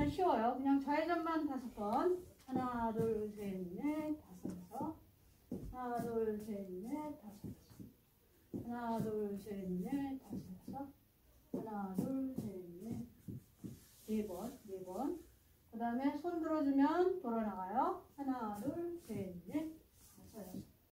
하나는 쉬워요. 그냥 좌회전만 5번. 하나, 둘, 셋, 넷, 다섯. 하나, 둘, 셋, 넷, 다섯. 하나, 둘, 셋, 넷, 다섯. 하나, 둘, 셋, 넷. 4번, 4번. 그 다음에 손 들어주면 돌아 나가요. 하나, 둘, 셋, 넷, 다섯.